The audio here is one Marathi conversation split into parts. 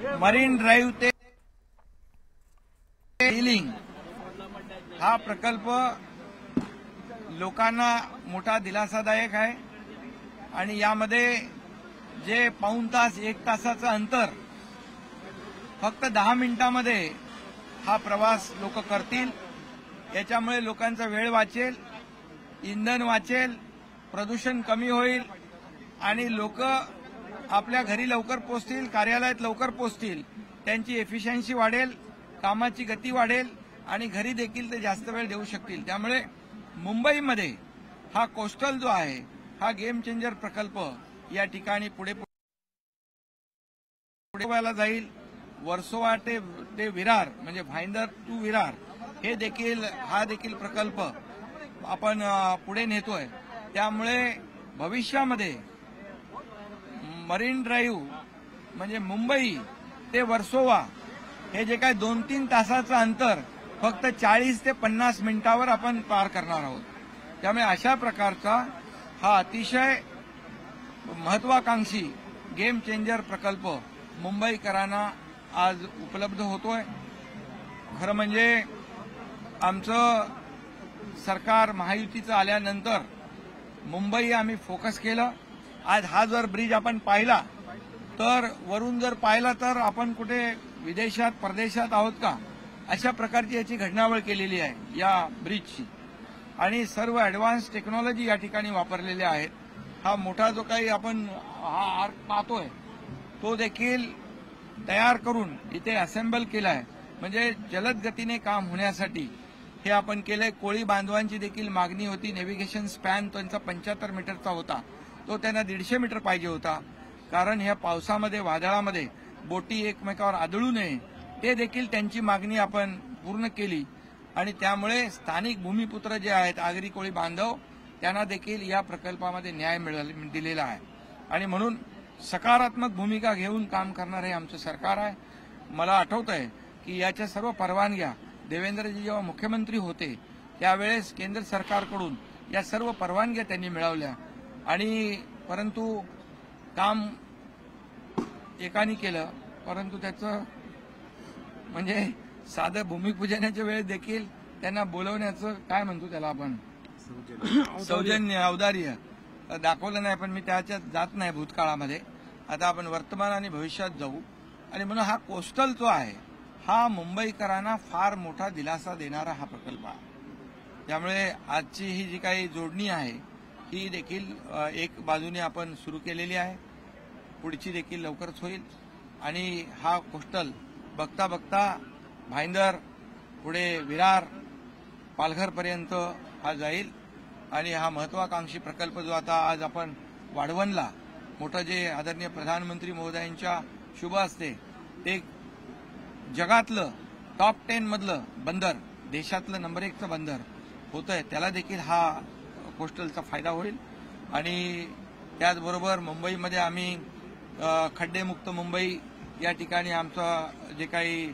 मरीन ड्राईव्ह ते सीलिंग हा प्रकल्प लोकांना मोठा दिलासादायक आहे आणि यामध्ये जे पाऊण तास 1 तासाचं अंतर फक्त 10 मिनिटांमध्ये हा प्रवास लोक करतील। याच्यामुळे लोकांचा वेळ वाचेल, इंधन वाचेल, प्रदूषण कमी होईल आणि लोक आपल्या घरी लवकर पोहोचतील, कार्यालयात लवकर पोहोचतील, त्यांची एफिशियन्सी वाढेल, कामाची गती वाढेल आणि घरी देखील ते जास्त वेळ देऊ शकतील। त्यामुळे मुंबईमध्ये हा कोस्टल जो आहे हा गेम चेंजर प्रकल्प या ठिकाणी पुढे व्हायला जाईल। वर्सोवा ते विरार म्हणजे भाईंदर टू विरार हे देखील हा देखील प्रकल्प आपण पुढे नेतोय। त्यामुळे भविष्यामध्ये मरीन ड्राईव्ह म्हणजे मुंबई ते वर्सोवा हे जे काय 2-3 तासाचं अंतर फक्त 40 ते 50 मिनिटावर आपण पार करणार आहोत। त्यामुळे अशा प्रकारचा हा अतिशय महत्वाकांक्षी गेम चेंजर प्रकल्प मुंबईकरांना आज उपलब्ध होतोय। खरं म्हणजे आमचं सरकार महायुतीचं आल्यानंतर मुंबई आम्ही फोकस केलं। आज हा जर ब्रिज आपण पाहिला तर वरून जर पाहिला तर आपण कुठे विदेशात परदेशात आहोत का अशा प्रकारची याची घडणावळ केलेली आहे या ब्रिजची आणि सर्व ॲडव्हान्स टेक्नॉलॉजी या ठिकाणी वापरलेल्या आहेत। हा मोठा जो काही आपण हा आर्क पाहतोय तो देखील तयार करून इथे असेंबल केलाय म्हणजे जलद गतीने काम होण्यासाठी हे आपण केलंय। कोळी बांधवांची देखील मागणी होती, नेव्हिगेशन स्पॅन त्यांचा 75 मीटरचा होता, तो त्यांना 150 मीटर पाहिजे होता कारण ह्या पावसामध्ये वादळामध्ये बोटी एकमेकावर आदळू नये, ते देखील त्यांची मागणी आपण पूर्ण केली आणि त्यामुळे स्थानिक भूमिपुत्र जे आहेत आगरी कोळी बांधव त्यांना देखील या प्रकल्पामध्ये न्याय दिलेला आहे आणि म्हणून सकारात्मक भूमिका घेऊन काम करणारे आमचं सरकार आहे। मला आठवतंय की याच्या सर्व परवानग्या देवेंद्रजी जेव्हा मुख्यमंत्री होते त्यावेळेस केंद्र सरकारकडून या सर्व परवानग्या त्यांनी मिळवल्या आणि परंतु काम एकाने केलं, परंतु त्याचं म्हणजे साधं भूमिपूजनाच्या वेळेस देखील त्यांना बोलवण्याचं काय म्हणतो त्याला आपण सौजन्य औदार्य दाखवलं नाही। पण मी त्याच्यात जात नाही भूतकाळामध्ये, आता आपण वर्तमान आणि भविष्यात जाऊ आणि म्हणून हा कोस्टल जो आहे हा मुंबईकरांना फार मोठा दिलासा देणारा हा प्रकल्प आहे। त्यामुळे आजची ही जी काही जोडणी आहे ही देखील एक बाजूने आपण सुरू केलेली आहे, पुढची देखील लवकरच होईल आणि हा कोस्टल बघता बघता भाईंदर पुढे विरार पालघरपर्यंत हा जाईल आणि हा महत्वाकांक्षी प्रकल्प जो आता आज आपण वाढवणला मोठं जे आदरणीय प्रधानमंत्री महोदयांच्या शुभ हस्ते ते जगातलं टॉप 10 मधलं बंदर, देशातलं नंबर 1चं बंदर होतंय, त्याला देखील हा कोस्टलचा फायदा होईल आणि त्याचबरोबर मुंबईमध्ये आम्ही खड्डेमुक्त मुंबई या ठिकाणी आमचं जे काही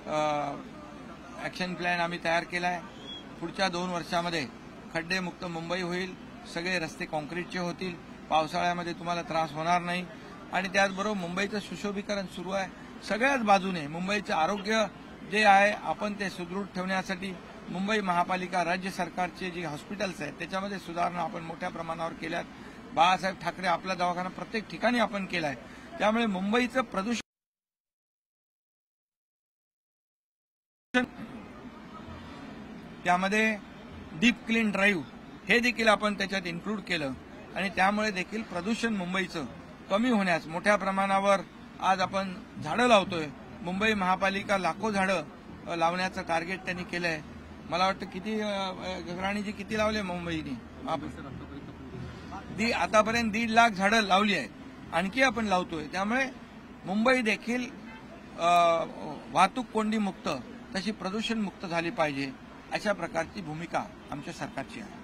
ॲक्शन प्लॅन आम्ही तयार केला आहे, पुढच्या 2 वर्षामध्ये खड्डेमुक्त मुंबई होईल, सगळे रस्ते कॉन्क्रीटचे होतील, पावसाळ्यामध्ये तुम्हाला त्रास होणार नाही आणि त्याचबरोबर मुंबईचं सुशोभीकरण सुरू आहे। सगळ्याच बाजूने मुंबईचं आरोग्य जे आहे आपण ते सुदृढ ठेवण्यासाठी मुंबई महापालिका राज्य सरकारचे जे हॉस्पिटल्स आहेत त्याच्यामध्ये सुधारणा आपण मोठ्या प्रमाणावर केल्यात। बाळासाहेब ठाकरे आपला दवाखाना प्रत्येक ठिकाणी आपण केलाय। त्यामुळे मुंबईचं प्रदूषण त्यामध्ये डीप क्लीन ड्राईव्ह हे देखील आपण त्याच्यात इन्क्लूड केलं आणि त्यामुळे देखील प्रदूषण मुंबईचं कमी होण्यास मोठ्या प्रमाणावर आज आपण झाडं लावतोय। मुंबई महापालिका लाखो झाडं लावण्याचं टार्गेट त्यांनी केलंय। मला वाटतं किती गगराणीजी किती लावले मुंबईने आतापर्यंत 1.5 लाख झाडं लावली आहे, आणखी आपण लावतोय। त्यामुळे मुंबई देखील वाहतूक कोंडी मुक्त तशी प्रदूषण मुक्त झाली पाहिजे अशा प्रकारची भूमिका आमच्या सरकारची आहे।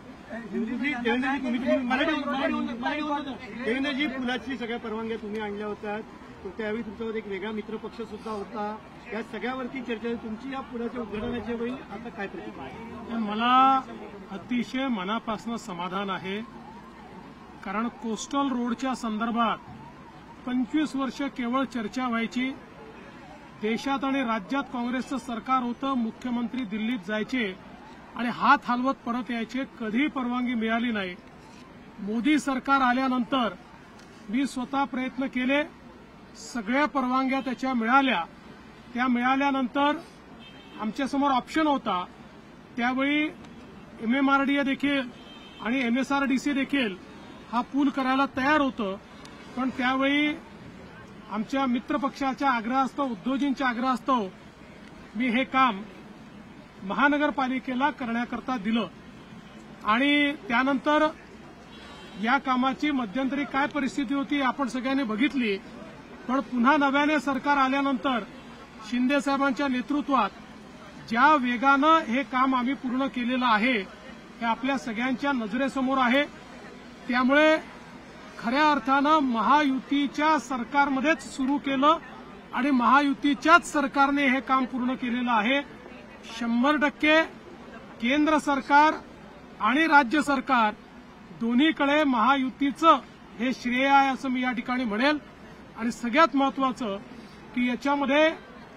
देवेंद्रजी फुलाची सगळ्या परवानग्या तुम्ही आणल्या होत्या, त्यावेळी तुमच्यावर एक वेगळा मित्रपक्ष सुद्धा होता, या सगळ्यावरती चर्चा तुमची या फुलाच्या उद्घाटनाच्या वेळी आता काय प्रतिक्रिया आहे? मला अतिशय मनापासून समाधान आहे कारण कोस्टल रोडच्या संदर्भात 25 वर्ष केवळ चर्चा व्हायची देशात आणि राज्यात काँग्रेसचं सरकार होतं, मुख्यमंत्री दिल्लीत जायचे आणि हात हलवत परत यायचे, कधी परवानगी मिळाली नाही. मोदी सरकार आल्यानंतर मी स्वतः प्रयत्न केले, सगळ्या परवानग्या त्याच्या मिळाल्या. त्या मिळाल्यानंतर आमच्यासमोर ऑप्शन होता. त्यावेळी MMRDA देखील आणि MSRDC देखील हा पूल करायला तयार होतं. पण त्यावेळी आमच्या मित्रपक्षाच्या आग्रहास्तव, उद्धवजींच्या आग्रहास्तव मी हे काम महानगरपालिकेला करण्याकरता दिलं. आणि त्यानंतर या कामाची मध्यंतरी काय परिस्थिती होती आपण सगळ्यांनी बघितली. पण पुन्हा नव्याने सरकार आल्यानंतर शिंदे साहेबांच्या नेतृत्वात ज्या वेगानं हे काम आम्ही पूर्ण केलेलं आहे हे आपल्या सगळ्यांच्या नजरेसमोर आहे. त्यामुळे खऱ्या अर्थानं महायुतीच्या सरकारमध्येच सुरू केलं आणि महायुतीच्याच सरकारने हे काम पूर्ण केलेलं आहे. 100% केंद्र सरकार आणि राज्य सरकार दोन्हीकडे महायुतीचं हे श्रेय आहे असं मी या ठिकाणी म्हणेल. आणि सगळ्यात महत्वाचं की याच्यामध्ये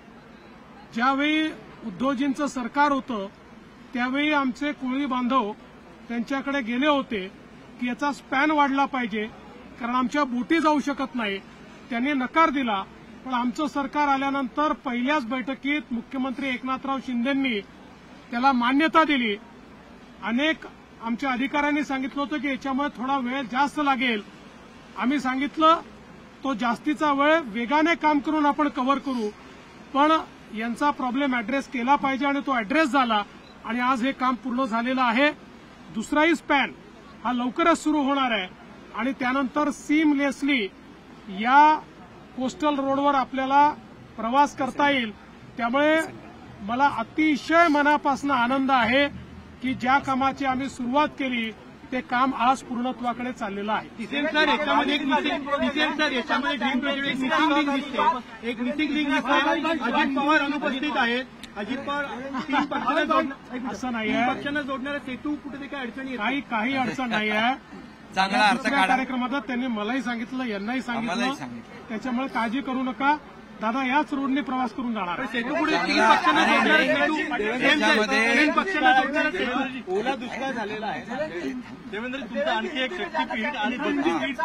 ज्यावेळी उद्धवजींचं सरकार होतं त्यावेळी आमचे कोळी बांधव त्यांच्याकडे गेले होते की याचा स्पॅन वाढला पाहिजे, कारण आमच्या बोटी जाऊ शकत नाही. त्यांनी नकार दिला. पण आमचं सरकार आल्यानंतर पहिल्याच बैठकीत मुख्यमंत्री एकनाथराव शिंदेंनी त्याला मान्यता दिली. अनेक आमच्या अधिकाऱ्यांनी सांगितलं होतं की याच्यामुळे थोडा वेळ जास्त लागेल. आम्ही सांगितलं तो जास्तीचा वेळ वेगाने काम करून आपण कव्हर करू, पण यांचा प्रॉब्लेम अॅड्रेस केला पाहिजे आणि तो अॅड्रेस झाला आणि आज हे काम पूर्ण झालेलं आहे. दुसराही स्पॅन हा लवकरच सुरू होणार आहे आणि त्यानंतर सीमलेसली या कोस्टल रोडवर आपल्याला प्रवास करता येईल. त्यामुळे मला अतिशय मनापासून आनंद आहे की ज्या कामाची आम्ही सुरुवात केली ते काम आज पूर्णत्वाकडे चाललेलं आहे. किसेन सर, याच्यामध्ये एक ड्रीम प्रोजेक्ट एक मिटिंग लिंक दिसते. अजित पवार अनुपस्थित आहेत. अजित पवार 3 पक्षांना असं नाही आहे, पक्षांना जोडणारा सेतू कुठे काही अडचणी येत काही अडचण नाही आहे. चांगला अर्थ दुसऱ्या काढा. कार्यक्रमात त्यांनी मलाही सांगितलं, यांनाही आम्हालाही सांगितलं. सांगितलं. त्याच्यामुळे काळजी करू नका, दादा याच रोडने प्रवास करून जाणार आहे. सेतू पुढे 3 चांगला पक्षांना आणि जोडणारा सेतू त्याच्यामध्ये 3 पक्षांना जोडणारा सेतू ओला दुष्काळ झालेला आहे. देवेंद्र, तुमचा आणखी एक शक्तीपीठ आणि बंदीपीठ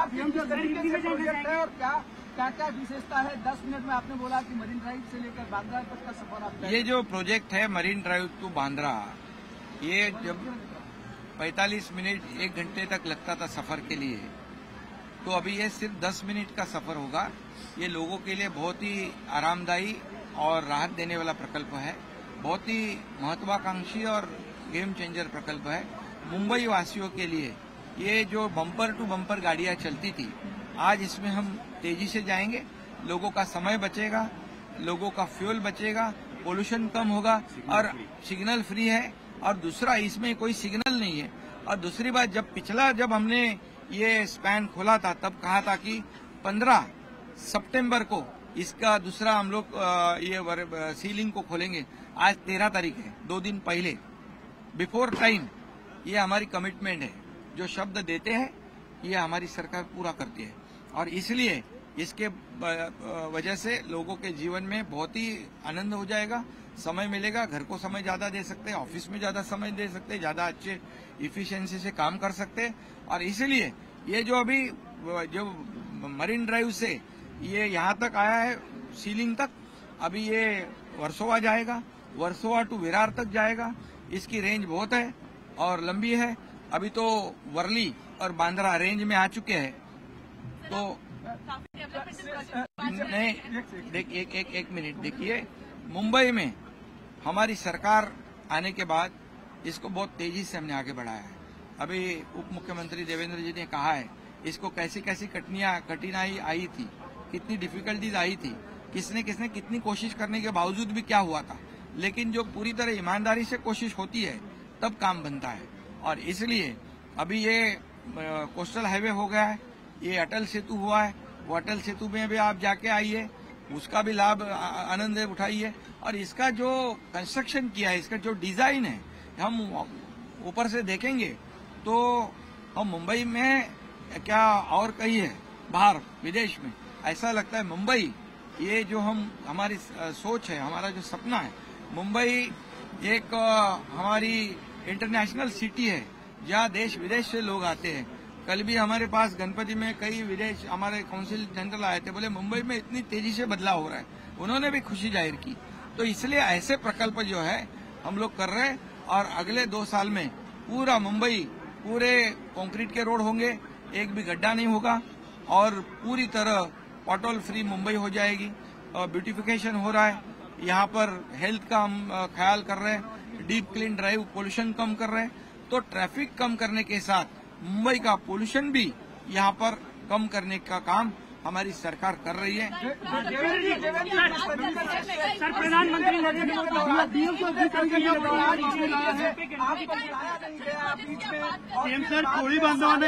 क्या क्या विशेषता है? 10 मिनट में आपने बोला कि मरीन ड्राइव से लेकर बांद्रा तक का सफर आप ये जो प्रोजेक्ट है मरीन ड्राइव टू बांद्रा, ये जब 45 मिनट 1 घंटे तक लगता था सफर के लिए, तो अभी ये सिर्फ 10 मिनट का सफर होगा. ये लोगों के लिए बहुत ही आरामदायी और राहत देने वाला प्रकल्प है. बहुत ही महत्वाकांक्षी और गेम चेंजर प्रकल्प है. मुंबई वासियों के लिए ये जो बम्पर टू बम्पर गाड़ियां चलती थी, आज इसमें हम तेजी से जाएंगे. लोगों का समय बचेगा, लोगों का फ्यूल बचेगा, पोल्यूशन कम होगा और सिग्नल फ्री है. और दूसरा, इसमें कोई सिग्नल नहीं है. और दूसरी बात, जब हमने ये स्पैन खोला था तब कहा था कि 15 सितंबर को इसका दूसरा हम लोग ये सीलिंग को खोलेंगे. आज 13 तारीख है, 2 दिन पहले, बिफोर टाइम. ये हमारी कमिटमेंट है. जो शब्द देते हैं ये हमारी सरकार पूरा करती है. और इसलिए इसके वजह से लोगों के जीवन में बहुत ही आनंद हो जाएगा, समय मिलेगा, घर को समय ज्यादा दे सकते हैं, ऑफिस में ज्यादा समय दे सकते हैं, ज्यादा अच्छे इफिशिएंसी से काम कर सकते हैं. और इसलिए ये जो अभी जो मरीन ड्राइव से ये यहाँ तक आया है सीलिंग तक, अभी ये वर्सोवा जाएगा, वर्सोवा टू विरार तक जाएगा. इसकी रेंज बहुत है और लंबी है. अभी तो वर्ली और बांद्रा रेंज में आ चुके हैं. तो नहीं, एक मिनट देखिए, मुंबई में हमारी सरकार आने के बाद इसको बहुत तेजी से हमने आगे बढ़ाया है. अभी उप मुख्यमंत्री देवेंद्र जी ने कहा है इसको कैसी कैसी कठिनाई आई थी, कितनी डिफिकल्टीज आई थी, किसने कितनी कोशिश करने के बावजूद भी क्या हुआ था. लेकिन जो पूरी तरह ईमानदारी से कोशिश होती है तब काम बनता है. और इसलिए अभी ये कोस्टल हाईवे हो गया है, ये अटल सेतु हुआ है. वो अटल सेतु में भी आप जाके आइए, उसका भी लाभ आनंद उठाइए. और इसका जो कंस्ट्रक्शन किया है, इसका जो डिजाइन है, हम ऊपर से देखेंगे तो हम मुंबई में क्या और कहीं है, बाहर विदेश में ऐसा लगता है मुंबई ये जो हमारी सोच है, हमारा जो सपना है, मुंबई एक हमारी इंटरनेशनल सिटी है जहाँ देश विदेश से लोग आते हैं। कल भी हमारे पास गणपति में कई विदेश हमारे काउंसिल जनरल आए थे, बोले मुंबई में इतनी तेजी से बदलाव हो रहा है, उन्होंने भी खुशी जाहिर की। तो इसलिए ऐसे प्रकल्प जो है हम लोग कर रहे हैं और अगले 2 साल में पूरा मुंबई पूरे कंक्रीट के रोड होंगे, एक भी गड्ढा नहीं होगा और पूरी तरह पॉटहोल फ्री मुंबई हो जाएगी। ब्यूटिफिकेशन हो रहा है, यहाँ पर हेल्थ का हम ख्याल कर रहे हैं, डीप क्लीन ड्राइव, पोल्यूशन कम कर रहे हैं। तो ट्रैफिक कम करने के साथ मुंबई का पोल्यूशन भी यहाँ पर कम करने का काम हमारी सरकार कर रही है। सर, प्रधानमंत्री नरेंद्र मोदी सर कोळी बांधवांना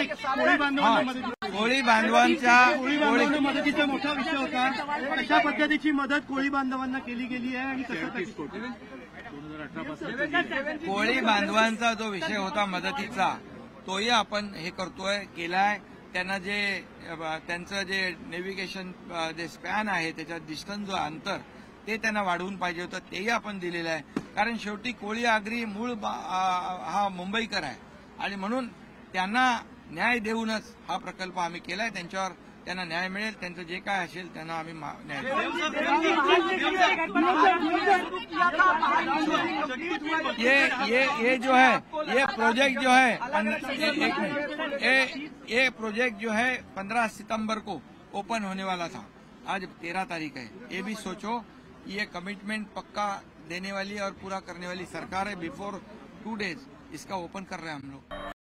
मदतीचा मोठा विषय होता। अशा पद्धतीची मदत कोळी बांधवांना केली गेली आहे आणि कसं कोळी बांधवांचा जो विषय होता मदतीचा, तोही आपण हे करतोय, केलाय। त्यांना त्यांचं जे नेव्हिगेशन जे स्पॅन आहे, त्याच्या डिस्टन्स जो अंतर ते त्यांना वाढवून पाहिजे होतं, तेही आपण दिलेलं आहे। कारण शेवटी कोळी आगरी मूळ हा मुंबईकर आहे आणि म्हणून त्यांना न्याय देऊनच हा प्रकल्प आम्ही केलाय। त्यांना न्याय मिळेल, त्यांचं जे काय असेल त्यांना आम्ही न्याय देऊ। ये जो है, ये प्रोजेक्ट जो है, एक मिनट, ये प्रोजेक्ट जो है 15 सितंबर को ओपन होने वाला था, आज 13 तारीख है। ये भी सोचो, ये कमिटमेंट पक्का देने वाली और पूरा करने वाली सरकार है। बिफोर 2 डेज इसका ओपन कर रहे हैं हम लोग।